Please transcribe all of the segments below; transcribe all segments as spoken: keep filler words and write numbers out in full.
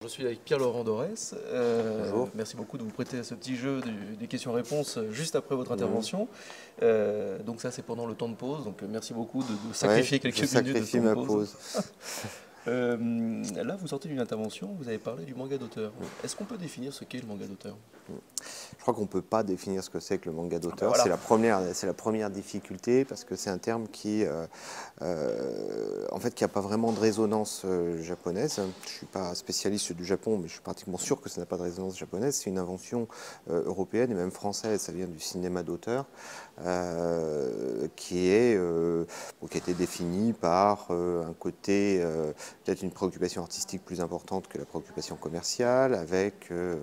Je suis avec Pierre-Laurent Dorès. Euh, Bonjour. merci beaucoup de vous prêter à ce petit jeu du- des questions-réponses juste après votre intervention. Euh, donc ça, c'est pendant le temps de pause. Donc merci beaucoup de, de sacrifier Ouais, quelques je minutes de sacrifie temps de ma pause. pause. Euh, là, vous sortez d'une intervention, vous avez parlé du manga d'auteur. Est-ce qu'on peut définir ce qu'est le manga d'auteur? Je crois qu'on ne peut pas définir ce que c'est que le manga d'auteur. Ah ben voilà. C'est la première, c'est la première difficulté parce que c'est un terme qui, euh, euh, en fait, qui n'a pas vraiment de résonance euh, japonaise. Je ne suis pas spécialiste du Japon, mais je suis pratiquement sûr que ça n'a pas de résonance japonaise. C'est une invention euh, européenne et même française. Ça vient du cinéma d'auteur, euh, qui est, euh, bon, qui a été défini par euh, un côté, euh, peut-être une préoccupation artistique plus importante que la préoccupation commerciale, avec euh,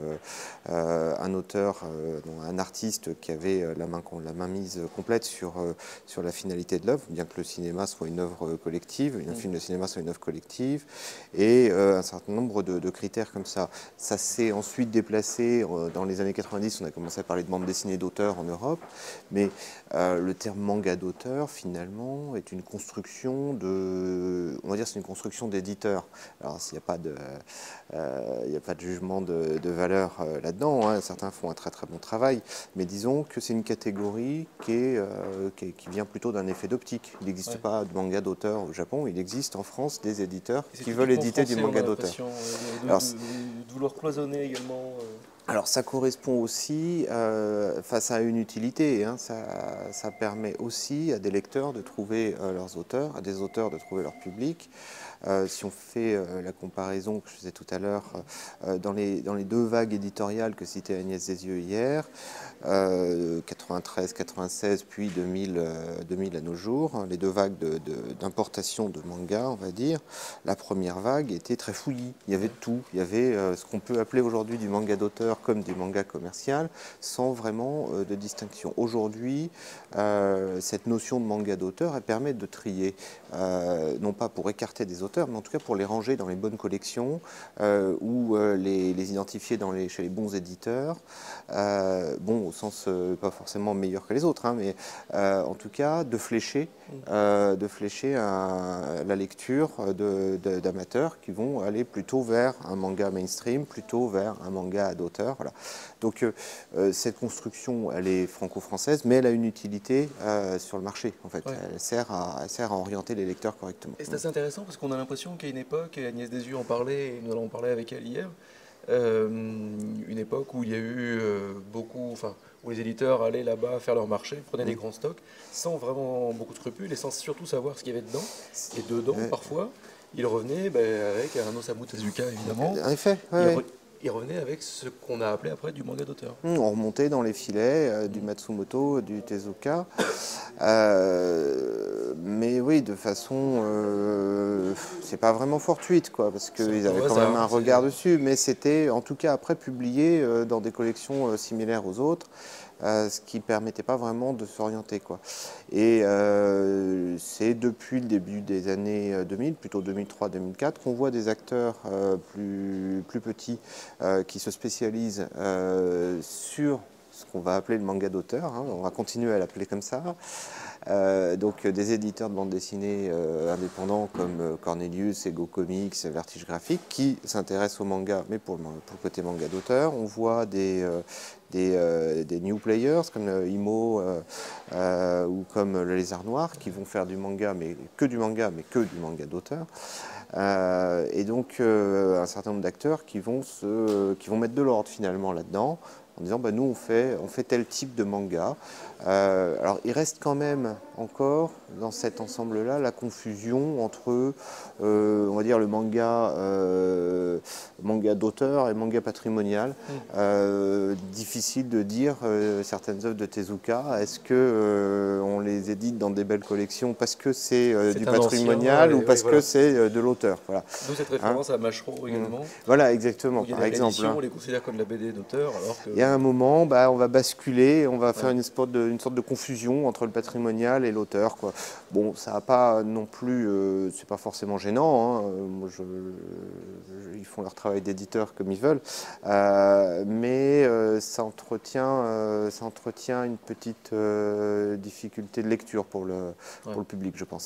euh, un auteur, euh, un artiste qui avait la main, la main mise complète sur, euh, sur la finalité de l'œuvre, bien que le cinéma soit une œuvre collective, un film de cinéma soit une œuvre collective, et euh, un certain nombre de, de critères comme ça. Ça s'est ensuite déplacé, euh, dans les années quatre-vingt-dix, on a commencé à parler de bande dessinée d'auteur en Europe, mais euh, le terme manga d'auteur, finalement, est une construction de, on va dire c'est une construction d'éditeur. Alors, s'il n'y a pas de, euh, il n'y a pas de jugement de, de valeur euh, là-dedans, hein. Certains font un très très bon travail, mais disons que c'est une catégorie qui, est, euh, qui, est, qui vient plutôt d'un effet d'optique. Il n'existe ouais. pas de manga d'auteur au Japon, il existe en France des éditeurs qui veulent éditer du manga d'auteur. De, de, de, de vouloir cloisonner également. Euh... Alors ça correspond aussi euh, face à une utilité, hein. ça, ça permet aussi à des lecteurs de trouver euh, leurs auteurs, à des auteurs de trouver leur public. Euh, si on fait euh, la comparaison que je faisais tout à l'heure, euh, dans, les, dans les deux vagues éditoriales que citait Agnès Desieux hier, euh, quatre-vingt-treize quatre-vingt-seize puis deux mille, euh, deux mille à nos jours, hein, les deux vagues d'importation de, de, de manga, on va dire, la première vague était très fouillie, il y avait de tout, il y avait euh, ce qu'on peut appeler aujourd'hui du manga d'auteur comme du manga commercial, sans vraiment euh, de distinction. Aujourd'hui, euh, cette notion de manga d'auteur, elle permet de trier, euh, non pas pour écarter des auteurs, mais en tout cas pour les ranger dans les bonnes collections euh, ou euh, les, les identifier dans les, chez les bons éditeurs, euh, bon au sens euh, pas forcément meilleur que les autres, hein, mais euh, en tout cas de flécher, euh, de flécher un, la lecture d'amateurs de, de, qui vont aller plutôt vers un manga mainstream, plutôt vers un manga d'auteur. Voilà. Donc euh, cette construction, elle est franco-française, mais elle a une utilité euh, sur le marché en fait. Ouais. Elle, sert à, elle sert à orienter les lecteurs correctement. Et c'est assez intéressant parce qu'on a l'impression qu'à une époque, et Agnès Desieux en parlait, et nous allons en parler avec elle hier, euh, une époque où il y a eu euh, beaucoup, enfin, où les éditeurs allaient là-bas faire leur marché, prenaient mmh. des grands stocks, sans vraiment beaucoup de scrupules et sans surtout savoir ce qu'il y avait dedans. Et dedans, ouais. parfois, ils revenaient ben, avec un Osamu Tezuka, évidemment. En effet, ouais, ouais. Il revenait avec ce qu'on a appelé après du manga d'auteur. Mmh, on remontait dans les filets euh, du Matsumoto, du Tezuka. Euh, mais oui, de façon... Euh, c'est pas vraiment fortuite, quoi, parce qu'ils avaient quand même un regard dessus. Mais c'était, en tout cas, après publié euh, dans des collections euh, similaires aux autres. Euh, ce qui ne permettait pas vraiment de s'orienter, quoi. Et euh, c'est depuis le début des années deux mille, plutôt deux mille trois deux mille quatre, qu'on voit des acteurs euh, plus, plus petits euh, qui se spécialisent euh, sur ce qu'on va appeler le manga d'auteur, hein, on va continuer à l'appeler comme ça. Euh, donc des éditeurs de bande dessinée euh, indépendants comme euh, Cornelius, Ego Comics, Vertige Graphique, qui s'intéressent au manga, mais pour le, pour le côté manga d'auteur. On voit des, euh, des, euh, des new players comme euh, Imo euh, euh, ou comme le Lézard Noir, qui vont faire du manga, mais que du manga, mais que du manga d'auteur. Euh, et donc euh, un certain nombre d'acteurs qui vont se, qui vont mettre de l'ordre finalement là-dedans, en disant bah, nous on fait, on fait tel type de manga. Euh, alors il reste quand même encore dans cet ensemble-là la confusion entre euh, on va dire le manga, euh, manga d'auteur et manga patrimonial. Mmh. Euh, difficile de dire euh, certaines œuvres de Tezuka, est-ce que euh, on les édite dans des belles collections parce que c'est euh, du patrimonial ancien, ou parce oui, voilà. que c'est euh, de l'auteur. Voilà. D'où cette référence hein à Mashro également. Mmh. Voilà, exactement. Où il y a par exemple, hein. On les considère comme la B D d'auteur alors que... Il y a un moment, bah, on va basculer, on va faire ouais. une, sorte de, une sorte de confusion entre le patrimonial et l'auteur, quoi. Bon, ça n'a pas non plus, euh, c'est pas forcément gênant, hein. Moi, je, je, ils font leur travail d'éditeur comme ils veulent, euh, mais euh, ça, entretient, euh, ça entretient une petite euh, difficulté de lecture pour le, ouais. pour le public, je pense.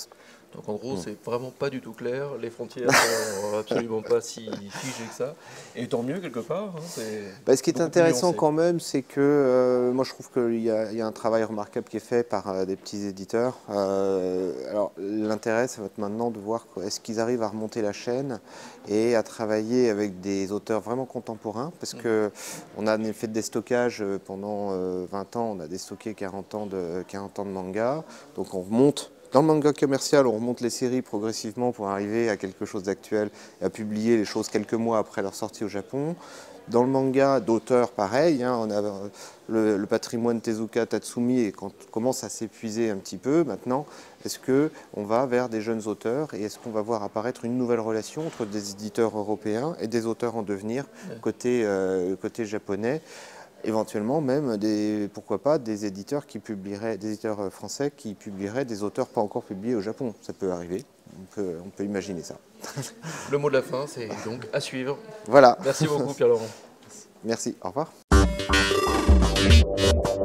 Donc en gros, Mm. c'est vraiment pas du tout clair, les frontières sont absolument pas si figées que ça, et tant mieux quelque part. Hein, bah, ce qui est intéressant quand même, c'est que euh, moi je trouve qu'il y, y a un travail remarquable qui est fait par euh, des petits éditeurs. Euh, alors l'intérêt, ça va être maintenant de voir est-ce qu'ils arrivent à remonter la chaîne et à travailler avec des auteurs vraiment contemporains, parce Mm. que on a fait des stockages pendant euh, vingt ans, on a déstocké quarante ans de, quarante ans de manga, donc on remonte. Dans le manga commercial, on remonte les séries progressivement pour arriver à quelque chose d'actuel et à publier les choses quelques mois après leur sortie au Japon. Dans le manga d'auteurs, pareil, hein, on a le, le patrimoine Tezuka Tatsumi et quand on commence à s'épuiser un petit peu maintenant, est-ce qu'on va vers des jeunes auteurs et est-ce qu'on va voir apparaître une nouvelle relation entre des éditeurs européens et des auteurs en devenir côté, euh, côté japonais? Éventuellement même, des, pourquoi pas, des éditeurs, qui publieraient, des éditeurs français qui publieraient des auteurs pas encore publiés au Japon. Ça peut arriver, on peut, on peut imaginer ça. Le mot de la fin, c'est donc à suivre. Voilà. Merci beaucoup Pierre-Laurent. Merci, au revoir.